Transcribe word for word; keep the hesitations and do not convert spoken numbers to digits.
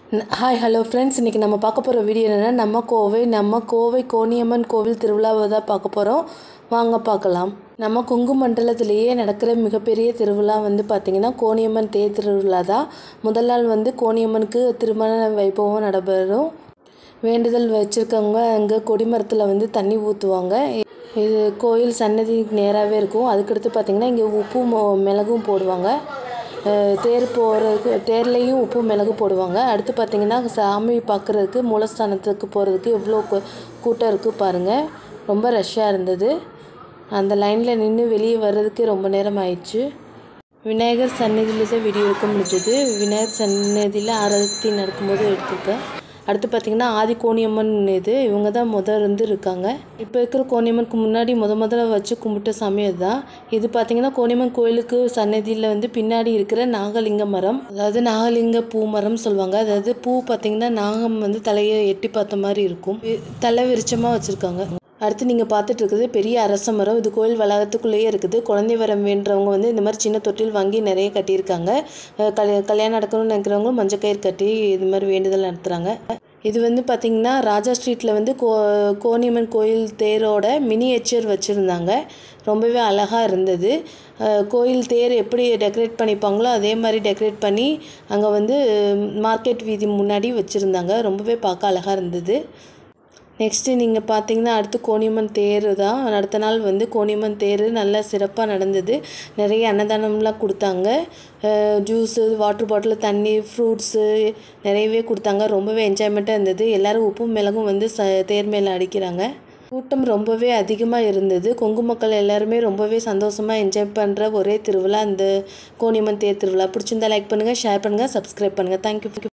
Hi hello friends, இன்றைக்கி நம்ம பார்க்க போகிற வீடியோ என்னென்னா நம்ம கோவை நம்ம கோவை கோனியம்மன் கோவில் திருவிழாவை தான் பார்க்க போகிறோம். வாங்க பார்க்கலாம். நம்ம கொங்கு மண்டலத்திலேயே நடக்கிற மிகப்பெரிய திருவிழா வந்து பார்த்திங்கன்னா கோனியம்மன் தேர் திருவிழா தான். முதல் நாள் வந்து கோனியம்மனுக்கு திருமண வைபவம் நடைபெறும். வேண்டுதல் வச்சுருக்கவங்க அங்கே கொடிமரத்தில் வந்து தண்ணி ஊற்றுவாங்க. இது கோயில் சன்னதிக்கு நேராகவே இருக்கும். அதுக்கடுத்து பார்த்திங்கன்னா இங்கே உப்பும் மிளகும் போடுவாங்க. தேர் போகிறதுக்கு தேர்லேயும் உப்பு மிளகு போடுவாங்க. அடுத்து பார்த்திங்கன்னா சாமி பார்க்குறதுக்கு மூலஸ்தானத்துக்கு போகிறதுக்கு எவ்வளோ கூட்டம் இருக்குது பாருங்கள். ரொம்ப ரஷ்ஷாக இருந்தது. அந்த லைனில் நின்று வெளியே வர்றதுக்கு ரொம்ப நேரம் ஆயிடுச்சு. விநாயகர் சன்னதியில் தான் வீடியோ எடுக்க முடிஞ்சது. விநாயகர் சன்னதியில் ஆரத்தி நடக்கும்போது எடுத்துருக்கேன். அடுத்து பார்த்திங்கன்னா ஆதி கோனியம்மன் இது இவங்க தான் முதல் இருந்து இருக்காங்க. இப்போ இருக்கிற கோனியம்மனுக்கு முன்னாடி முத முதல்ல வச்சு கும்பிட்ட சாமி அதுதான். இது பார்த்திங்கன்னா கோனியம்மன் கோயிலுக்கு சன்னதியில் வந்து பின்னாடி இருக்கிற நாகலிங்க மரம், அதாவது நாகலிங்க பூ மரம் சொல்லுவாங்க. அதாவது பூ பார்த்திங்கன்னா நாகம் வந்து தலையை எட்டி பார்த்த மாதிரி இருக்கும். தலை விரிச்சமாக வச்சுருக்காங்க. அடுத்து நீங்கள் பார்த்துட்டு இருக்குது பெரிய அரச மரம். இது கோயில் வளாகத்துக்குள்ளேயே இருக்குது. குழந்தை வரம் வேண்டவங்க வந்து இந்த மாதிரி சின்ன தொட்டில் வாங்கி நிறைய கட்டியிருக்காங்க. கல் கல்யாணம் நடக்கணும்னு நினைக்கிறவங்களும் மஞ்சள் கயிறு கட்டி இது மாதிரி வேண்டுதல் நடத்துகிறாங்க. இது வந்து பார்த்திங்கன்னா ராஜா ஸ்ட்ரீட்டில் வந்து கோ கோனியம்மன் கோயில் தேரோட மினியேச்சர் வச்சுருந்தாங்க. ரொம்பவே அழகாக இருந்தது. கோயில் தேர் எப்படி டெக்கரேட் பண்ணிப்பாங்களோ அதே மாதிரி டெக்கரேட் பண்ணி அங்கே வந்து மார்க்கெட் வீதி முன்னாடி வச்சுருந்தாங்க. ரொம்பவே பார்க்க அழகாக இருந்தது. நெக்ஸ்ட்டு நீங்கள் பார்த்தீங்கன்னா அடுத்து கோனியம்மன் தேர் தான். அடுத்த நாள் வந்து கோனியம்மன் தேர் நல்லா சிறப்பாக நடந்தது. நிறைய அன்னதானம்லாம் கொடுத்தாங்க. ஜூஸு, வாட்டர் பாட்டில், தண்ணி, ஃப்ரூட்ஸு நிறையவே கொடுத்தாங்க. ரொம்பவே என்ஜாய்மெண்ட்டாக இருந்தது. எல்லோரும் உப்பும் மிளகும் வந்து ச தேர் மேலே அடிக்கிறாங்க. கூட்டம் ரொம்பவே அதிகமாக இருந்தது. கொங்கு மக்கள் எல்லாருமே ரொம்பவே சந்தோஷமாக என்ஜாய் பண்ணுற ஒரே திருவிழா இந்த கோனியம்மன் தேர் திருவிழா. பிடிச்சிருந்தா லைக் பண்ணுங்கள், ஷேர் பண்ணுங்கள், சப்ஸ்கிரைப் பண்ணுங்கள். தேங்க்யூ.